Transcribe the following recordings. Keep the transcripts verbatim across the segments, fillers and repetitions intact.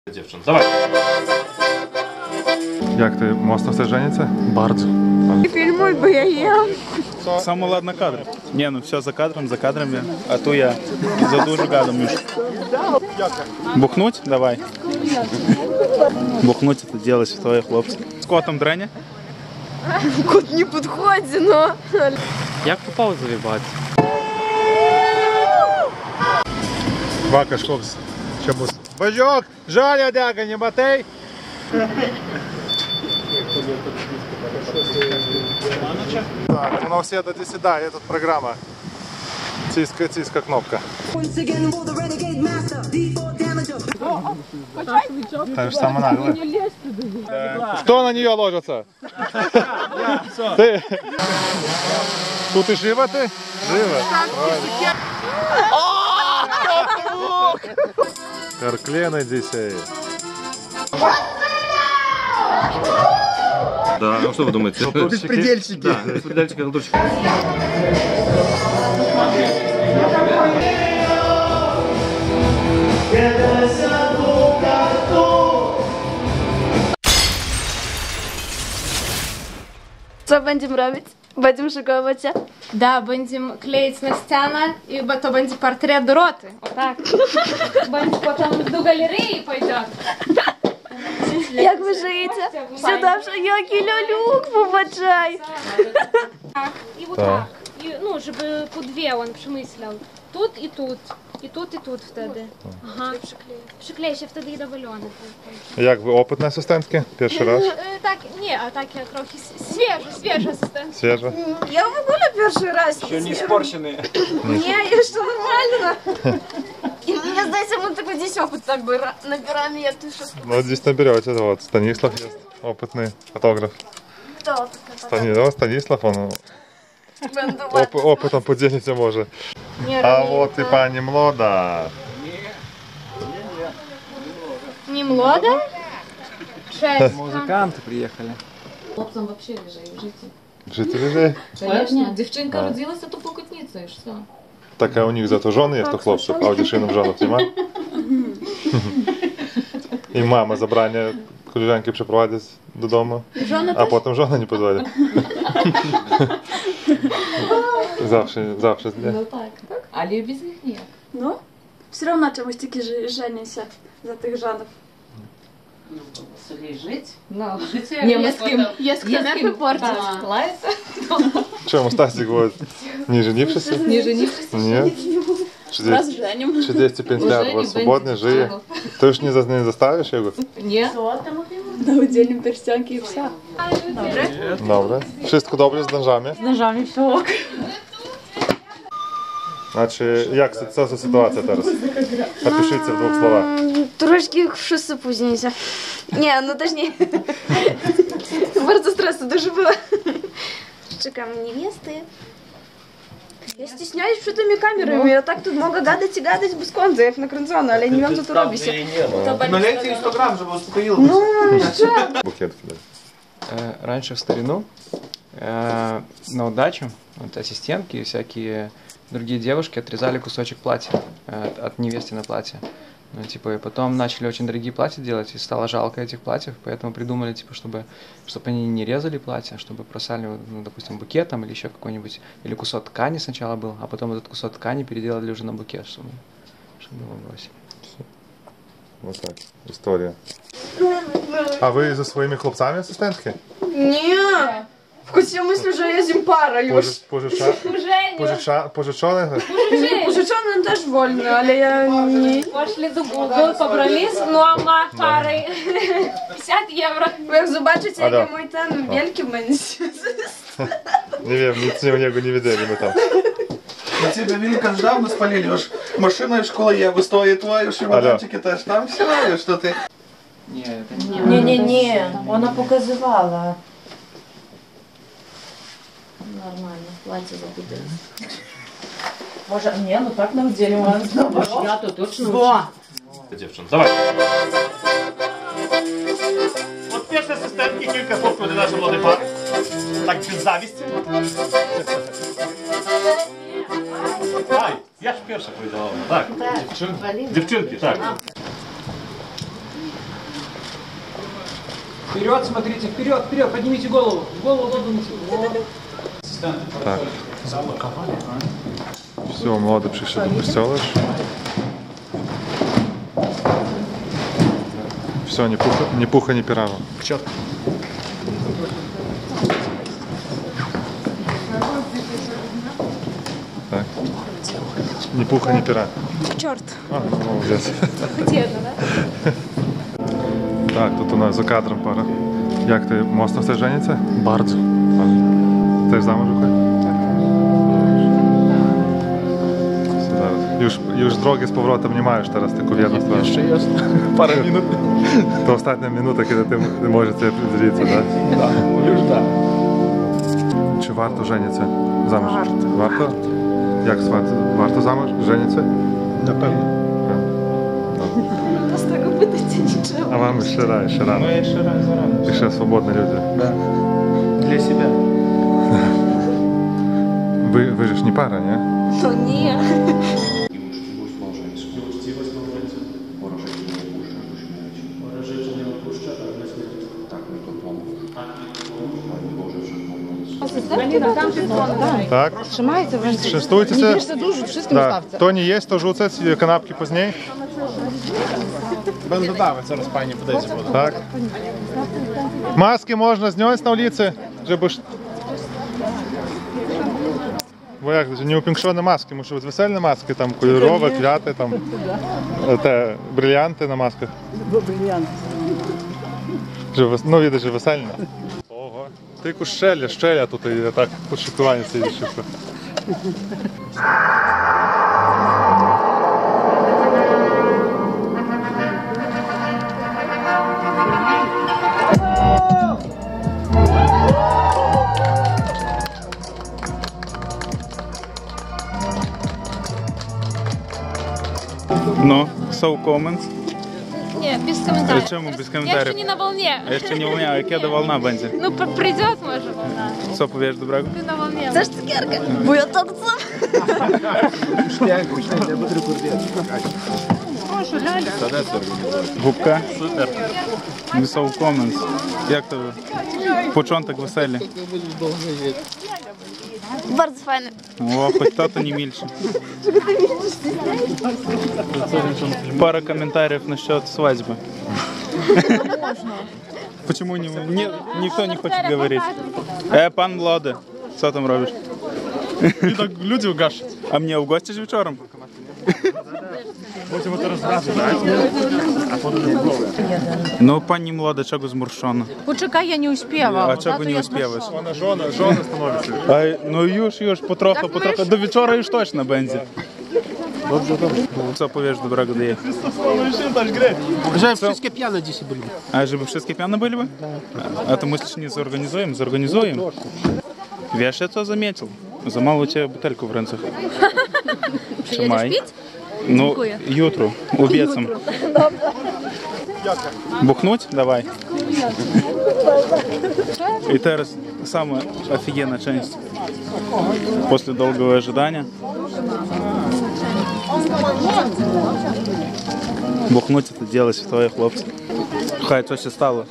Dziewczyn, dawaj. Jak ty, mocno chcesz жениться? Bardzo. Фильмуй, бо я ем. Самое ладно кадр. Не, ну все за кадром, за кадрами. А то я за дуже гадом Миш. Бухнуть? Давай. Бухнуть это дело святое, хлопцы. С котом Дреня? Кот не підходить, но... Як по паузу вибати? Бакаш, хлопці. Чомусь. Бажок! Жаля, дяга, не батей! Так, воно все тоді сідає, тут програма. Ціска, ціска кнопка. Та ж саме нагло. Хто на нее ложится? Ти? Тут і жива ти? Жива. Карклена десей. Да, ну что вы думаете? Беспредельщики. Да, беспредельщики, халтурщики. Co będziemy robić? Będziemy szykować się? Да, będziemy kleić na ścianę i to będzie portret Doroty. O tak. Będzie potem do galerii pójdzie. Jak wy żyjecie? Все dobrze, jaki loluк, popatrzaj. Так, и вот так. И, ну, żeby po dwie on przemyślał. Тут i тут. I тут, i тут wtedy. Ага. Przyklei się wtedy i dowolony. Як ви, опитні асистентки? Перший раз? Так, ні, а так я трохи свіжа, свіжа асистент. Свіжа? Я в ogóle pierwszy raz. Еще не испорченные. Nie, jeszcze normalно. И мне, знаете, мы такой здесь опыт так бы набираем, я тышу. Ну, здесь наберете, вот, Станислав есть, опытный фотограф. Кто опытный? Стани... О, Станислав, он Będę оп... опытом поделиться может. А вот и пани Млода. Не млода? Шесть. Музиканти приїхали. Хлопцам вообще лежать в житті. Жити людей? Конечно, дівчинка родилася, то покутниця, і все. Так, а у них зато жены есть у хлопцев, а у дівчинок женов нема. І мама забрання колежанки припровадить додому, а потім жона не позволить. Завжди, завжди. Ну так. Але без них ніяк. Ну, все равно чомусь тільки ж- женяться за тих жанов. Солей жить? Ну, Не, мы с кем? Я с кем портить. Лається? Чому Стасик говорит, не женившийся? Не женившись? Нет. Раз женим. Чи десять пенсіонер, вот свободний, жиє. Ти ж не, за- не заставиш його? Ні. На удільні перстянки і все. Добре. Wszystko добре з ножами? З ножами все ок. Значить, як це, це за ситуація зараз? Опишіться в двох словах. Трошки wszyscy później się. Nie, no też nie. Bardzo stresu dużo było. Czekam niewiesty. Ja stесняюсь przed tymi kamerami, ja tak tu mogę gadać i gadać bez końca, jak nakręcona, ale nie wiem co tu robi się. Налейте сто грамм, чтобы успокоилось. No, jeszcze. Букет кидай. Э, Раньше в старину э, на удачу вот, ассистентки и всякие другие девушки отрезали кусочек платья э, от- от невесты на платье. Ну, типа, и потом начали очень дорогие платья делать, и стало жалко этих платьев, поэтому придумали, типа, чтобы, чтобы они не резали платья, чтобы бросали, ну, допустим, букетом или еще какой-нибудь, или кусок ткани сначала был, а потом этот кусок ткани переделали уже на букет, чтобы, чтобы его бросили. Вот так. Історія. А ви зі своїми хлопцями асистентки? Nie. Choć ja myślę, że jest im para już. Пожи- Пожича... Пожича... Пожичоне? Pożyczony też wolny, ale ja nie. Пошли до Google, побрались, ну а ma pary пятьдесят евро. Bo jak zobaczycie, Ada. jaki mój ten wielki będzie. Не wiem, nic nie, niego nie wiedzieli my tam. На тебе він казав, ми спалили, аж машина і школа є, вистоє твої, чемоданчики теж там, все, що ти. Не, это не... Ні-ні-ні, вона показувала. Нормально, плаття загубилось. Може, ні, ну так на вділі вона наоборот. Я то точно. Dziewczyn, dawaj. От перші асистентки, кілька слов для нашої молодої пари. Так, без завісті. Ай, я ж перша повідала. Так, дівчинки. Дівчинки, так. Вперед, смотрите, вперед, вперед, поднимите голову. Голову лодом. Так. Все, молоді прийшли до костела. Все, ни пуха, ни пуха, ни пера. К черту. Так. Ни пуха, ни пера. Чорт. А, ну, молодець. Хотіла, так? Так, тут у нас за кадром пара. Як ти, мocno chcesz żenić? Bardzo. Chcesz zamąż wychodzić? Już, już drogi z powrotem nie masz teraz, tylko w jedną stronę. Jeszcze jest parę minut. To ostatnia minuta, kiedy ty, ty możesz sobie zdzielić, tak? Tak, już tak. Czy warto żenić się? Zamąż? Warto. Warto? Jak warto? Warto zamąż? Żenić się? Na pewno. Z tego pytać nie trzeba. A mamy jeszcze raz, jeszcze rano. Ну, jeszcze raz za rano. Jeszcze swobodni ludzie. Да. Для себя. Wy, wy żeś nie para, nie? No nie. Tak? Trzymajcie, wręcz. Częstujcie Nie się. bierz za dużo, wszystkim Tak. stawcie. To nie jest, to rzucać kanapki później. Będę dawać, zaraz pani podejdzie wodę. Tak. Maski można zdjąć na ulicy, żeby... Bo jak, że nieupiększone maski, muszą być weselne maski, tam kolorowe, kwiaty, tam te brylianty na maskach. Bo brylianty. Że, no widać, że weselne. Ого, tylko szczelia, szczelia tutaj, tak poszukiwanie sobie szybko. No, so comments. Не, без комментариев. Czemu bez Я komentarzy? еще не на волне. A jeszcze nie umiałem, a kiedy волна będzie? Ну, п- придет, может, волна. Co powiesz dobrego? Ты на волне. Це ж цукерка. Бо я так сам. Губка? Супер. So comments. Jak to początek weseli? Bardzo fajne. О, хоть кто-то не мельче. Пара комментариев насчет свадьбы. Почему не, не- никто не хочет говорить? Э, пан Влада, что там робишь? I tak ludzie ugaszać. А мне угостишь вечером? Будемо teraz razem, tak? A potem w głowę. Ну, пані Млада, чого зморшона? Почекай, я не успіла. А чого не успіваєш? Ona żona, żona становиться. А, ну już, już, потроху, потроху. До вечора już точно będzie. Dobrze, dobrze. Co powiesz dobrego do jej? Żeby wszystkie piany dzisiaj byli. А żeby wszystkie piany były? А ты мыслишь, не зорганизуем? Зорганизуем. Wiesz, я to заметил. За мало у тебя бутельку в рынцах. Trzymaj. Ну, jutro, obiecam. Бухнуть? Давай. И teraz самая офигенная часть. После долгого ожидания. Бухнуть это дело святое, хлопцы. Хай, что się stało?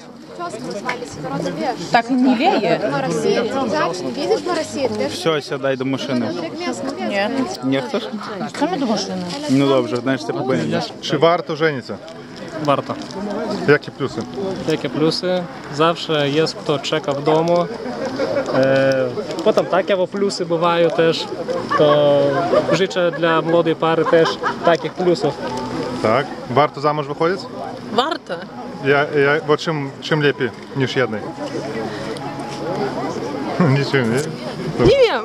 Так не веє. Видишь, Марасит? Все, сідай до машини. Ні. Nie chcesz? Саме до машини. Ну dobrze, знаєш, це побачиш. Czy warto żenić się? Варто. Jakie plusy? Які плюси? Завжди є хто чека вдома. Е, потім такі плюси бувають теж. То życzę для молодої пари теж таких плюсів. Tak. Warto za mąż wychodzić? Варто. Ja, ja, bo czym, czym lepiej niż jednej? Niczym, nie? Не wiem.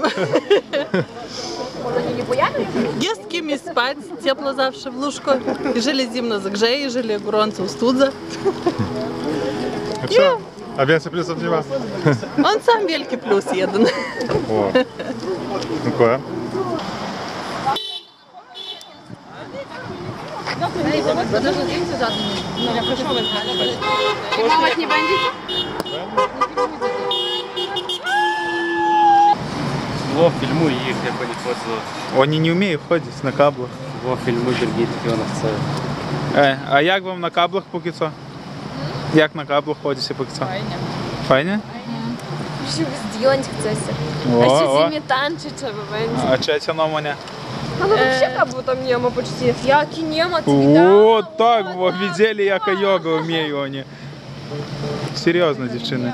Є з кимось спати, тепло завжди в лужку. Jeżeli zimno zagrzeje, jeżeli gorąco ustudza. A co? A więcej plusów nie ma? On sam wielki plus jeden. O. Dziękuję. Мамать не бандит? Во, фільмуй їх, як вони ходили. Вони не вміють ходити на каблах. Во, фільмуй другие такі вони це. Е, а як вам на каблах поки що? Як на каблах ходиться поки це? Fajnie. Fajnie? Musimy zdjąć chcecie. O, A się o. z nimi tańczy trzeba będzie. А чия ця номаня? Ale вообще каблу там нема почти. Jaki nie ma, О, так, во, видели, яка йога вмію вони. Серйозно, дівчини.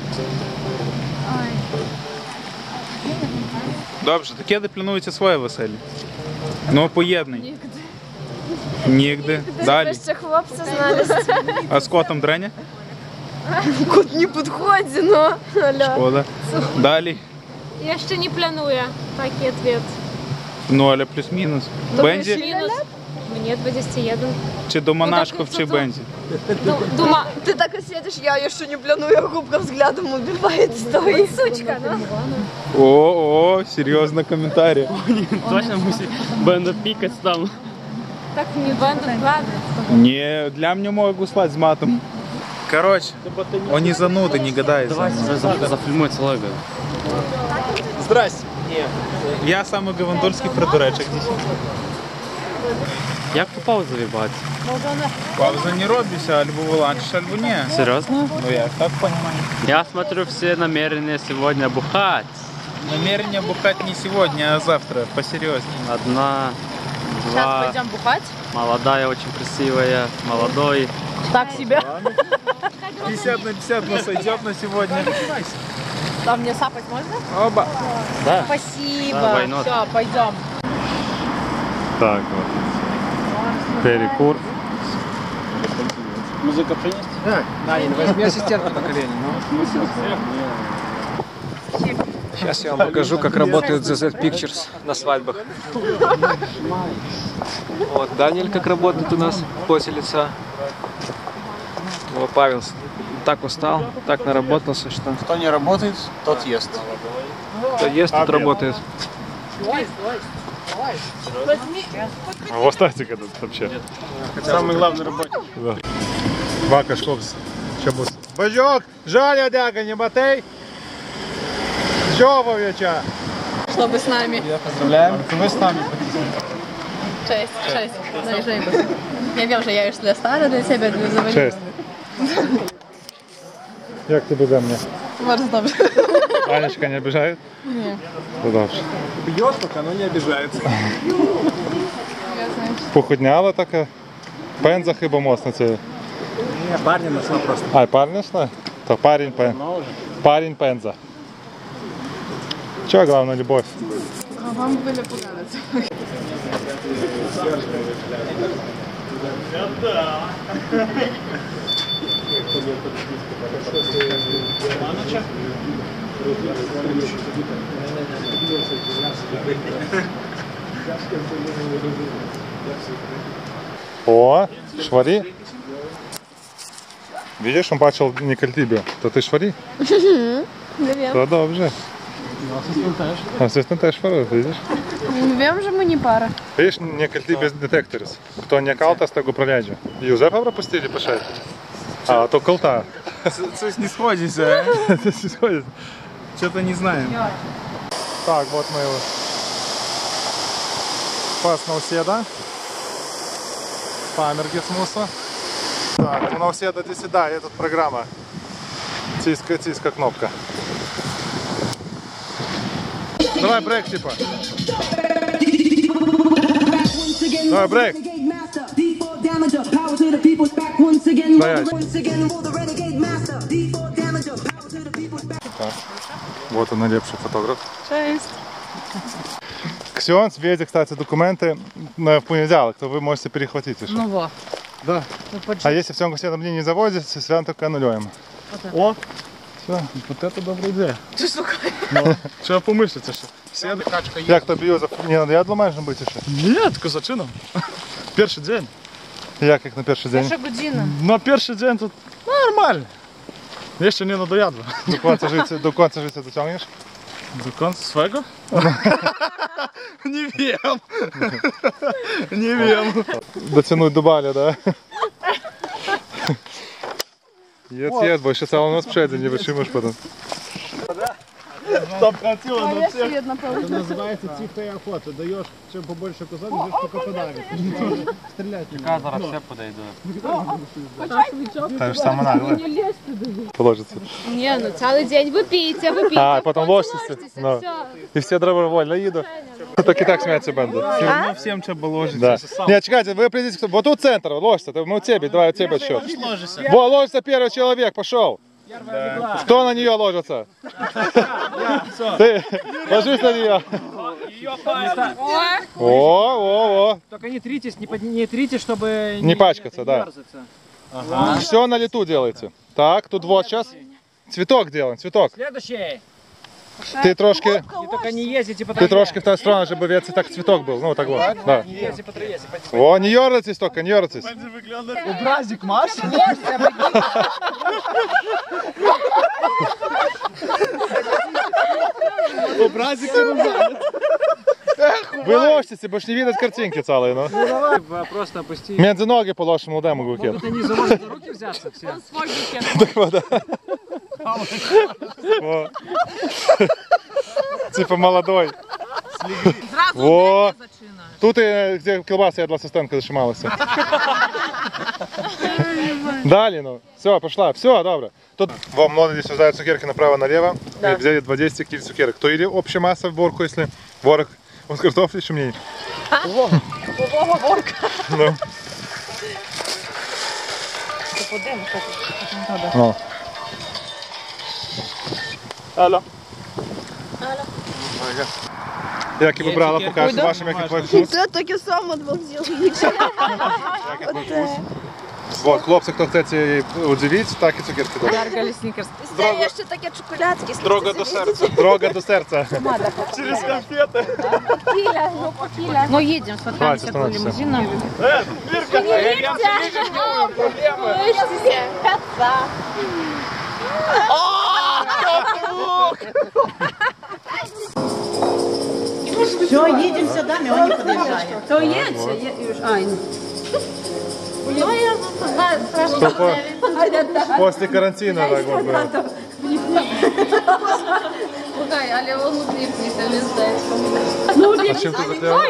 Добре, таке де планується своє веселі? Ну, поєднай. Нігде. Далі. Jeszcze chłopcy znaleźć. А з котом дреня? Kut nie podchodzi, no. Ale... Шкода. Далі. Jeszcze nie planuję. Taki ответ. Ну, але плюс-мінус. Бензі? Плюс-мінус. Мне двадцать один. Чи до монашков, чи Бензі? Дума, ты так и сидишь, я еще не planuję, губка взглядом убивает, стоит. Сучка, ну. О, о, серйозно коментарі. Точно мусить będę пікати там. Так не będę вкладывать. Не, для меня могу слать с матом. Короче, они зануды, не гадаются. Давайте зафільмуй цілого. Здрасте. Я самый гавандольский придуречек здесь. Як ту паузу вибати? Пауза не робится, альбо выланчишь, альбо не. Серйозно? Ну я так понимаю. Я смотрю, все намерены сегодня бухать. Намерение бухать не сегодня, а завтра, посерьезнее. Одна, Сейчас два, пойдем бухать. молодая, очень красивая, молодой. Так себе. пятьдесят на пятьдесят нас сойдет на сегодня. А мне сапать можно? Оба. Да. Спасибо. Да, why not? Все, пойдем. Так вот. Перекур. Музыка принести? Да. Да, не возьми ассистента на колени. Сейчас я вам покажу, как работает зет зет Pictures на свадьбах. Вот, Даниэль как работает у нас в поте лица. Вот, Павел так устал, так наработался, что... Кто не работает, тот ест. Кто ест, тот работает. А оставьте этот вообще. Самый главный работник. Да. Вакаш, хлопці. Чомусь. Бажок, жаля дяга, не батей. Чого веча? Чтобы с нами. Поздравляем. Вы с нами. Шесть, шесть. Наряжай бы. Я wiem, że ja już для стара для ciebie для заводить. Cześć. Jak ty beze mnie? Bardzo dobrze. Анечка не обижает? Nie. Ну добре. Бьет пока, но не обижается. Похудняла така. Пенза хіба моцна це. Не, парня нашла просто. А, парень нашла? То парень пен. Парень пенза. Чого головне любов? А вам были поганцы. О, швари. Видишь, он бачил не кальтибе. То ти швари? То добре. Асистент теж швари, видиш? Wiem, że my nie para. Видиш, не кальти без детекторис. Кто не калта, с того проляджу. Юзефа пропустили пошать. А то колта. Coś не сходится, Не сходится. Что-то не знаем. Так, вот мы его. Пас Науседа. Памергис муса. Так, у Науседа здесь, да, и тут программа. Циска, циска кнопка. Давай брейк типа. Давай брейк. Так. Вот он, налепший фотограф. Cześć. Ксенс, Веде, кстати, документы в понедельник, то вы можете перехватить еще. Ну во. Да. А если в цьому святом дні не заводится, свято только аннулюем. О, Все. вот это добрая идея. Ти слухай. Ну, треба помислити ще. Сіли, качка є. Як тобі Йозеф, не надоедло майже бути ще? Ні, козачином. Перший день. Як, як на перший день? Перша година. На перший день тут нормально. Я ще не надоядло. До кінця життя, до кінця життя дотягнеш? До конца свого? Не вем. Не вем. Дотянуть до баля, да? Єд, єд, бо ще цілий нос пшеді не вичимеш потім. Стоп, красиво, А но я все. свет напал. Это называется тихая охота. Даешь чем побольше кусок, идешь только подавить. Стрелять не Зараз все подойдут. Так же самое наглое. Не лезь туда. Положится. Не, ну цілий день ви пійте, ви пійте. А, потом ложитесь. Ну. Все. И все добровольно едут. Так и так смеяться бенду. Все равно всем треба ложиться. Да. Не, чекайте, вы определитесь, кто. Вот тут центр, ложится. Мы у тебя, давай у тебя счет. Во, ложится первый человек, пошел. Кто на нее ложится? Ты, ложись на нее. О, о, о. Только не тритесь, не, под... не трите, чтобы Не пачкаться, да. Ага. Все на лету делайте. Так, тут вот сейчас. Цветок делаем, цветок. Следующий. Ты трошки, И только не ездите по ты трошки в ту сторону, чтобы вец так цветок был. Ну, так вот. Да. Не ездите по траве, если О, не ерзайтесь только, не ерзайтесь. Образик Маш. Образик не Вы ложитесь, больше не видно картинки целые, ну. Ну давай, просто опусти. Между ноги положишь молодому букет. Могут они за вас за руки взяться все. Он свой букет. Так вот, да. Во. Типа молодой. Во. Тут и где колбаса едла сестенка зашималась. Далі, ну. Все, пошла. Все, добре. Тут вам много здесь раздают цукерки направо-налево. Да. Взяли два десять киль цукерок. То или общая масса в борку, если ворог. Вот картофель еще меньше. Вова, ворка. Ну. О. Алло. Як і вибрала, покажу вашим, як і твій вкус. Це таке саме обалдел. Вот, хлопці, хто хоче удивити, так і цукерки дають. Яркали снікерс. Це ще таке чоколядки. Дорога до серця. Дорога до серця. Через конфети. Покіля, ну покіля. Ну едем, Давайте, сфоткаемся под становимся. лимузином. Е, Вірка, я прям проблеми. Все, едем сюда, он не подъезжает. То едьте, ай. Ну, я знаю, страшно. Только после карантина так вот было. Слухай, але он укліпнеться, не знаю. А чем ты затеяла?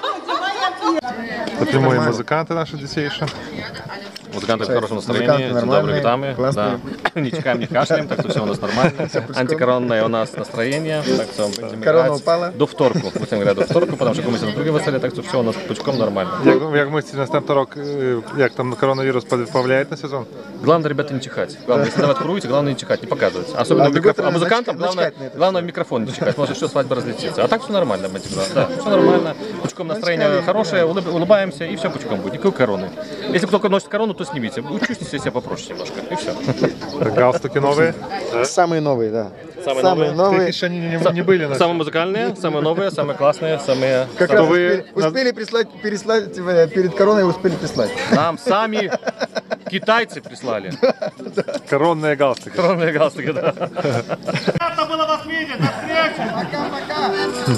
Это мои музыканты наши детейшие. Музыканты в хорошем настроении, с добрыми гитами, да. Не чихаем, не кашляем, так что все у нас нормально. Антикоронное у нас настроение, так что будем играть до вторку. Будем играть до вторку, потому что мы на друге веселі, так что все у нас пучком нормально. Як, як мислите, наступний рок, е, як там коронавирус повлияет на сезон? Главное, ребята, не чихать. Главное, если давать куруете, главное не чихать, не показывать. Особенно А в микрофон. А музыкантам главное, главное в микрофон не чихать, может что свадьба разлетится. А так все нормально, мы тебя, да, все нормально. Пучком настроение хорошее, улыб- улыбаемся и все пучком будет. Никакой короны. Если кто-то носит корону, то снимите. Чувствуйте себя попроще немножко, и все. Галстуки новые? Самые новые, да. Самые, Самые новые. Их еще они не, не были на Самые музыкальные, самые новые, самые классные, самые... Как самые- раз успели, успели прислать, переслать, э, перед короной успели прислать. Нам сами китайцы прислали. Коронные галстуки. Коронные галстуки, да. Приятно было вас видеть. До встречи. Пока-пока.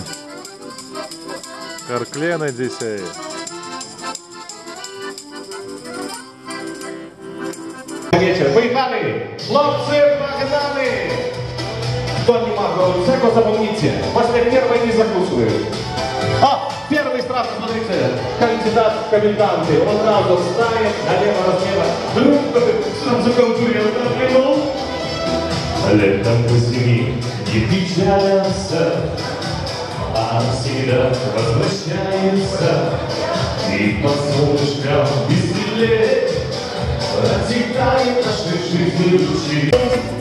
Карклена десять. Вечір. Поїхали! Хлопці, погнали! Кто не могу, всяко запомните. После первой не закусывают. А, первый сразу, смотрите, кандидат в коменданты. Он сразу встает, налево размера. Вдруг сразу конкурент отглянул. Летом зими не печалился, а всегда возвращается. И по солнышкам веселее протекает наши жизни лучи.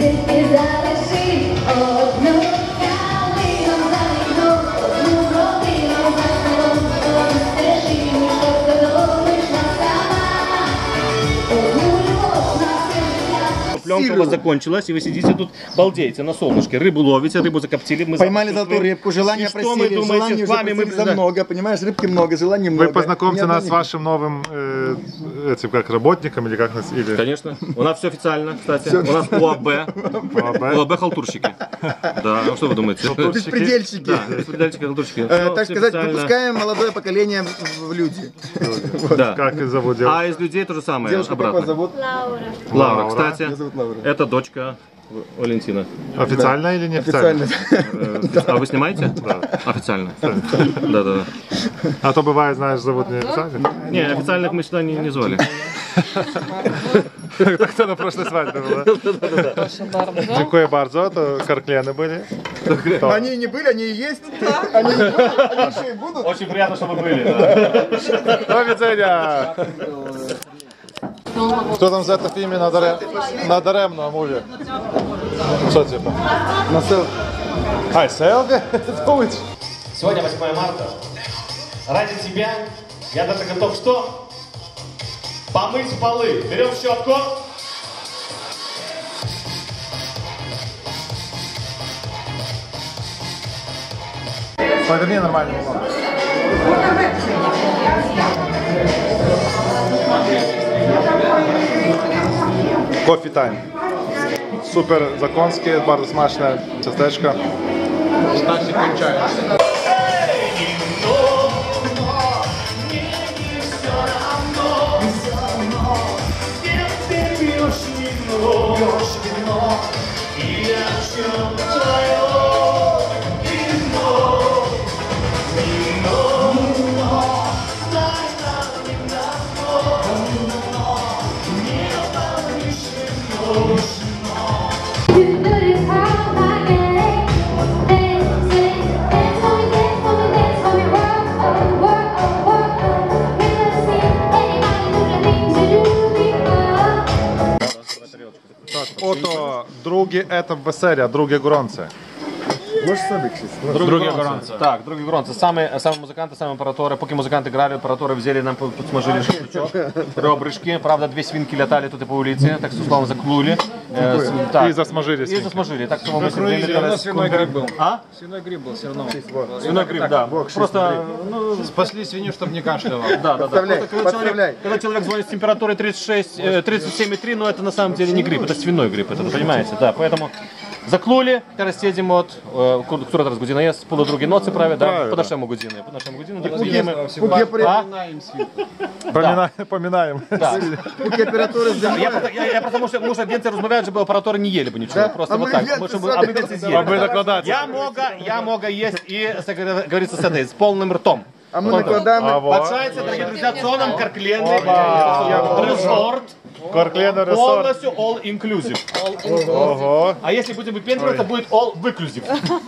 Пленка у вас закончилась, и вы сидите тут, балдеете на солнышке. Рыбу ловите, рыбу закоптили. Мы Поймали золотую рыбку, желание И что просили, мы думаете, желание с вами уже мы просили за много, понимаешь, рыбки много, желаний Вы много. познакомьте Ни нас с одной вашим новым, э, этим как работником или как нас или. Конечно. У нас все официально, кстати. Всё У нас ОАБ. ОАБ. ОАБ халтурщики. Да, ну что вы думаете? Халтурщики? Беспредельщики. Да, беспредельщики, халтурщики. Э, Всё- так всё сказать, официально. выпускаем молодое поколение в, в люди. Да. Как их зовут девушку? А из людей то же самое, Девушку как обратно. вас зовут? Лаура. Лаура, Лаура. кстати, Меня зовут Лаура. это дочка Валентина. Официально или неофициально? А вы снимаете? Да. Официально. Да, да, да. А то бывает, знаешь, зовут неофициально. Не, официальных мы сюда не, не звали. Так кто на прошлой свадьбе был, да? Dziękuję bardzo, to karkleny были. Они не были, они и есть. Они еще и будут. Очень приятно, что вы были. До widzenia! Кто там за это фильме надаремно мові? Что типа? На селфи. Ай, селфи? Сегодня восьмое марта. Ради тебя я даже готов что? Помыть полы. Берем щетку. Поверни нормально. Кофе тайм. Супер законське, bardzo смачне ciasteczko. Значит, кончается. Ото другі етап веселя, другі горонце. Можеш собі щось? Другі горонці. Так, другі горонці. Саме, саме музиканти, саме оператори. Поки музиканти грали, оператори взяли, нам подсмажили шашлычок, ребрышки. Правда, две свинки летали тут и по улице, так что условно заклули. И засмажили И засмажили. Так что мы сидели. Свиной гриб был. А? Свиной гриб был все равно. Свиной гриб, да. Просто спасли свинью, чтобы не кашляла. Да, да, да. Когда человек, когда человек звонит с температурой тридцать шесть, тридцать семь и три, но это на самом деле не гриб, это свиной гриб, это, понимаете, да. Поэтому заклули, teraz jedziemy od, która teraz godzina jest? Pół do drugiej nocy prawie, da? Po naszemu godziny, po naszemu godziny. Tak jedziemy. Поминаем. Да. Я, я, я просто muszę, muszę więcej rozmawiać, żeby operatory nie jeli, bo niczego. Просто вот так. Чтобы, а мы więcej съели. Я могу, я могу есть и, как говорится, с этой, с полным ртом. А мы накладаем. Подшается, дорогие друзья, цоном Каркленный резорт. Каркленный резорт. Полностью all inclusive. Ого. А если будем выпендриваться, будет all inclusive.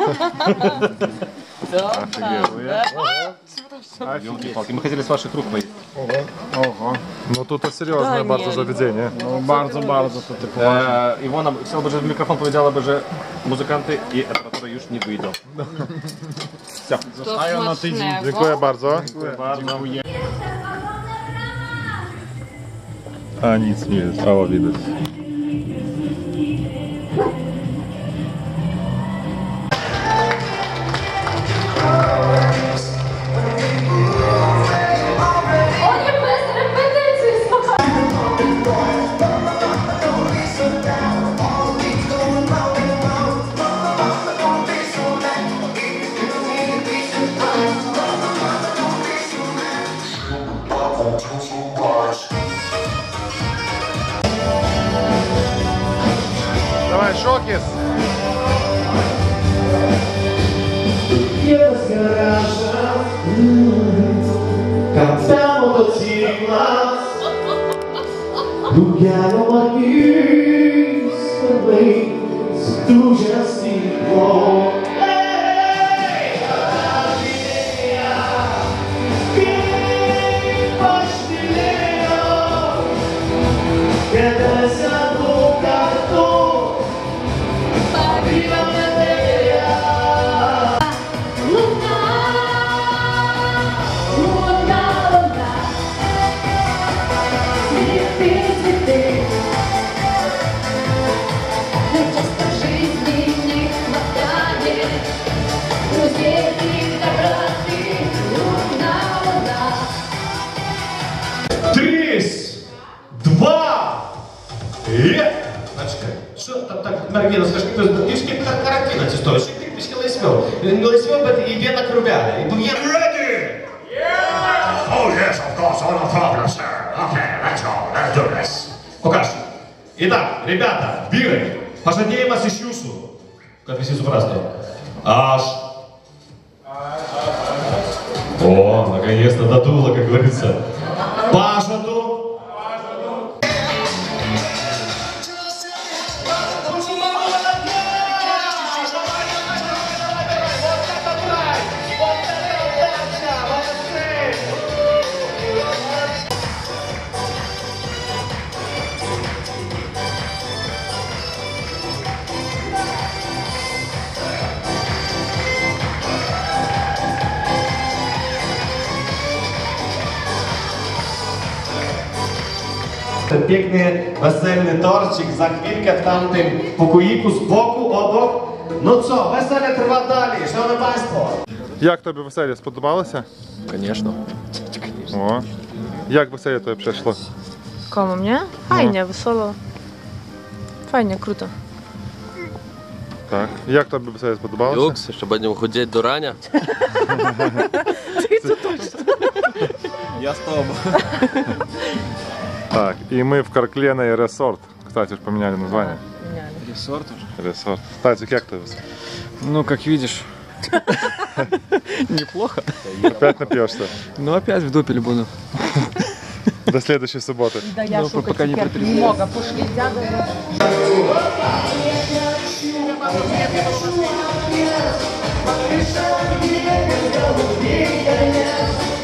Офигеть. Мы хотели с ваших рук поесть. Ого. Ну тут серьезное bardzo заведение. Ну, bardzo, bardzo to typu. Ивона, chciał by, żeby mikrofon powiedziała by, że muzykanty i operaторы już nie wyjdą. Все. Zostają na tydzień. Dziękuję bardzo. Dziękuję bardzo. A nic nie jest, mało widać. Давай, Шокис! Cantamos dos siglas do que há uma luz também, se tu já se for. Margina, скажи, трішки карантина ці стоїть, що ти пішки лисьвив. Лисьвив, but і вена кровяля. І пов'єр... Ready? Yeah! Oh yes, of course, no problem, sir. Okay, let's go, let's do this. Покажи. Итак, ребята, бігай. Pažadėjimas iš jūsų, kad visi suprastų. Aš. О, наконец-то додуло, как говорится. Pažadu. Piękny, weselny torcik, za chwilkę w tamtym pokoiku z boku, obok. No co, wesele trwa dalej, szanowni państwo. Як тобі веселі, сподобалося? Звісно. О. Як веселі тобі прийшло? Кому, mnie? Fajnie, wesoło. Fajnie, круто. Так. Як тобі веселі сподобалося? Люкс, що будемо ходити до рання. Це точно. Я з тобою. Так, и мы в Каркленой Resort. Кстати, уж поменяли название. Ресорт уже? Resort. Кстати, как ты? Ну, как видишь, неплохо. Опять напьешься? Ну, опять в дупель буду. До следующей субботы. Да я шукать пока не много. Пошли дядя. Yeah.